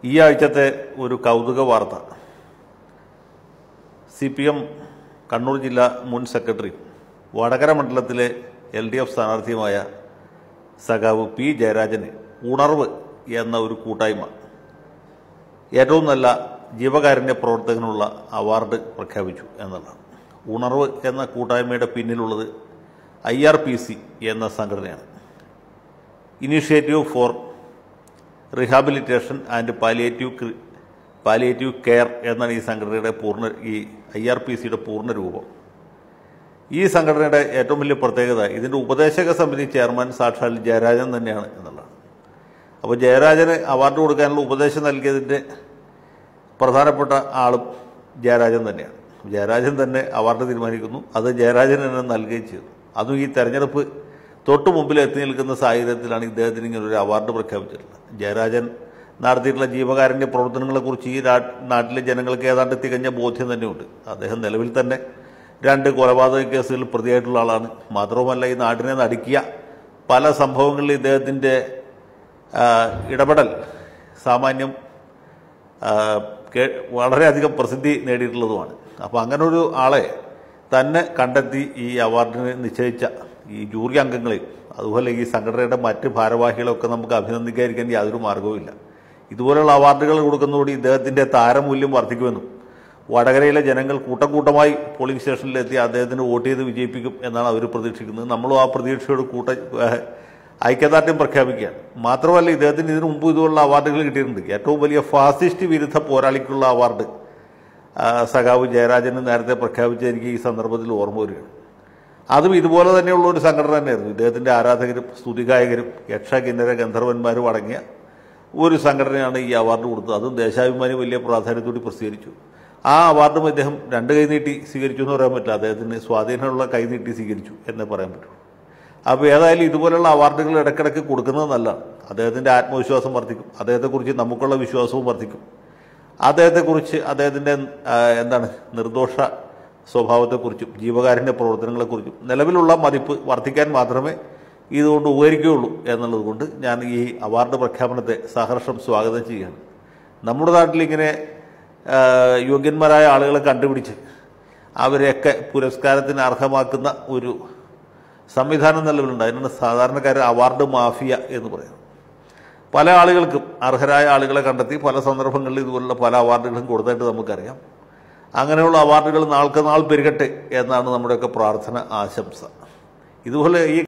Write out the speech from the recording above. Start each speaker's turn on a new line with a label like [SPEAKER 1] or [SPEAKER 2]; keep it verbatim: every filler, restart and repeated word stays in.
[SPEAKER 1] ഈ ആഴ്ചത്തെ ഒരു കൗതുക വാർത്ത, സി പി എം കണ്ണൂർ ജില്ലാ മുൻ സെക്രട്ടറി വടകര മണ്ഡലത്തിലെ എൽ ഡി എഫ് സ്ഥാനാർത്ഥിയുമായ സഖാവ് പി ജയരാജന് ഉണർവ് എന്ന ഒരു കൂട്ടായ്മ ഏറ്റവും നല്ല ജീവകാരുണ്യ പ്രവർത്തകനുള്ള അവാർഡ് പ്രഖ്യാപിച്ചു എന്നുള്ളതാണ്. ഉണർവ് എന്ന കൂട്ടായ്മയുടെ പിന്നിലുള്ളത് ഐ ആർ പി സി എന്ന സംഘടനയാണ്. Initiative for rehabilitation and palliative palliative care എന്നാണ് ഈ സംഘടനയുടെ പൂർണ്ണ ഈ ഐ ആർ പി സിയുടെ പൂർണ്ണ രൂപം. ഈ സംഘടനയുടെ ഏറ്റവും വലിയ പ്രത്യേകത ഇതിൻ്റെ ഉപദേശക സമിതി ചെയർമാൻ സാക്ഷാൽ ജയരാജൻ തന്നെയാണ് എന്നുള്ളതാണ്. അപ്പോൾ ജയരാജന് അവാർഡ് കൊടുക്കാനുള്ള ഉപദേശം നൽകിയതിൻ്റെ പ്രധാനപ്പെട്ട ആളും ജയരാജൻ തന്നെയാണ്. ജയരാജൻ തന്നെ അവാർഡ് തീരുമാനിക്കുന്നു, അത് ജയരാജൻ തന്നെ നൽകുകയും ചെയ്തു. അതും ഈ തെരഞ്ഞെടുപ്പ് തൊട്ട് മുമ്പിൽ എത്തി നിൽക്കുന്ന സാഹചര്യത്തിലാണ് ഇദ്ദേഹത്തിന് ഇങ്ങനെ ഒരു അവാർഡ് പ്രഖ്യാപിച്ചിട്ടുള്ളത്. ജയരാജൻ നടത്തിയിട്ടുള്ള ജീവകാരുണ്യ പ്രവർത്തനങ്ങളെക്കുറിച്ച് ഈ നാട്ടിലെ ജനങ്ങൾക്ക് ഏതാണ്ട് തികഞ്ഞ ബോധ്യം തന്നെയുണ്ട്. അദ്ദേഹം നിലവിൽ തന്നെ രണ്ട് കൊലപാതക കേസുകളിൽ പ്രതിയായിട്ടുള്ള ആളാണ്. മാത്രവുമല്ല, ഈ നാടിനെ നടുക്കിയ പല സംഭവങ്ങളിൽ ഇദ്ദേഹത്തിൻ്റെ ഇടപെടൽ സാമാന്യം വളരെയധികം പ്രസിദ്ധി നേടിയിട്ടുള്ളതുമാണ്. അപ്പോൾ അങ്ങനെ ഒരു ആളെ തന്നെ കണ്ടെത്തി ഈ അവാർഡിന് നിശ്ചയിച്ച ഈ ജൂറി അംഗങ്ങളെയും അതുപോലെ ഈ സംഘടനയുടെ മറ്റ് ഭാരവാഹികളൊക്കെ നമുക്ക് അഭിനന്ദിക്കാതിരിക്കാൻ യാതൊരു മാർഗവുമില്ല. ഇതുപോലെയുള്ള അവാർഡുകൾ കൊടുക്കുന്നതോടെ ഇദ്ദേഹത്തിൻ്റെ താരമൂല്യം വർദ്ധിക്കുമെന്നും വടകരയിലെ ജനങ്ങൾ കൂട്ടം കൂട്ടമായി പോളിംഗ് സ്റ്റേഷനിലെത്തി അദ്ദേഹത്തിന് വോട്ട് ചെയ്ത് വിജയിപ്പിക്കും എന്നാണ് അവർ പ്രതീക്ഷിക്കുന്നത്. നമ്മളും ആ പ്രതീക്ഷയോട് കൂട്ട ഐക്യദാർഢ്യം പ്രഖ്യാപിക്കുകയാണ്. മാത്രമല്ല, ഇദ്ദേഹത്തിന് ഇതിനു മുമ്പ് ഇതുപോലുള്ള അവാർഡുകൾ കിട്ടിയിട്ടുണ്ട്. ഏറ്റവും വലിയ ഫാസിസ്റ്റ് വിരുദ്ധ പോരാളിക്കുള്ള അവാർഡ് സഖാവ് ജയരാജന് നേരത്തെ പ്രഖ്യാപിച്ച എനിക്ക് ഈ സന്ദർഭത്തിൽ ഓർമ്മ വരികയാണ്. അതും ഇതുപോലെ തന്നെയുള്ള ഒരു സംഘടന തന്നെയായിരുന്നു. ഇദ്ദേഹത്തിൻ്റെ ആരാധകരും സ്തുതിഗായകരും യക്ഷ കിന്നര ഗന്ധർവന്മാരും അടങ്ങിയ ഒരു സംഘടനയാണ് ഈ അവാർഡ് കൊടുത്തത്. അതും ദേശാഭിമാനി വലിയ പ്രാധാന്യത്തോടെ പ്രസിദ്ധീകരിച്ചു. ആ അവാർഡും അദ്ദേഹം രണ്ട് കൈനീട്ടി സ്വീകരിച്ചു എന്ന് പറയാൻ പറ്റില്ല, അദ്ദേഹത്തിന് സ്വാധീനമുള്ള കൈനീട്ടി സ്വീകരിച്ചു എന്നേ പറയാൻ പറ്റുള്ളൂ. അപ്പോൾ ഏതായാലും ഇതുപോലുള്ള അവാർഡുകൾ ഇടയ്ക്കിടയ്ക്ക് കൊടുക്കുന്നത് നല്ലതാണ്. അദ്ദേഹത്തിൻ്റെ ആത്മവിശ്വാസം വർദ്ധിക്കും, അദ്ദേഹത്തെക്കുറിച്ച് നമുക്കുള്ള വിശ്വാസവും വർദ്ധിക്കും. അദ്ദേഹത്തെക്കുറിച്ച് അദ്ദേഹത്തിൻ്റെ എന്താണ് നിർദോഷ സ്വഭാവത്തെക്കുറിച്ചും ജീവകാരുണ്യ പ്രവർത്തനങ്ങളെക്കുറിച്ചും നിലവിലുള്ള മതിപ്പ് വർദ്ധിക്കാൻ മാത്രമേ ഇതുകൊണ്ട് ഉപകരിക്കുകയുള്ളൂ എന്നുള്ളത് കൊണ്ട് ഞാൻ ഈ അവാർഡ് പ്രഖ്യാപനത്തെ സഹർഷം സ്വാഗതം ചെയ്യുകയാണ്. നമ്മുടെ നാട്ടിലിങ്ങനെ യോഗ്യന്മാരായ ആളുകളെ കണ്ടുപിടിച്ച് അവരെയൊക്കെ പുരസ്കാരത്തിന് അർഹമാക്കുന്ന ഒരു സംവിധാനം നിലവിലുണ്ട്. അതിനാണ് സാധാരണക്കാർ അവാർഡ് മാഫിയ എന്ന് പറയുന്നത്. പല ആളുകൾക്കും അർഹരായ ആളുകളെ കണ്ടെത്തി പല സന്ദർഭങ്ങളിൽ ഇതുപോലുള്ള പല അവാർഡുകളും കൊടുത്തായിട്ട് നമുക്കറിയാം. അങ്ങനെയുള്ള അവാർഡുകൾ നാൾക്ക് നാൾ പെരുകട്ടെ എന്നാണ് നമ്മുടെയൊക്കെ പ്രാർത്ഥന, ആശംസ. ഇതുപോലെ ഈ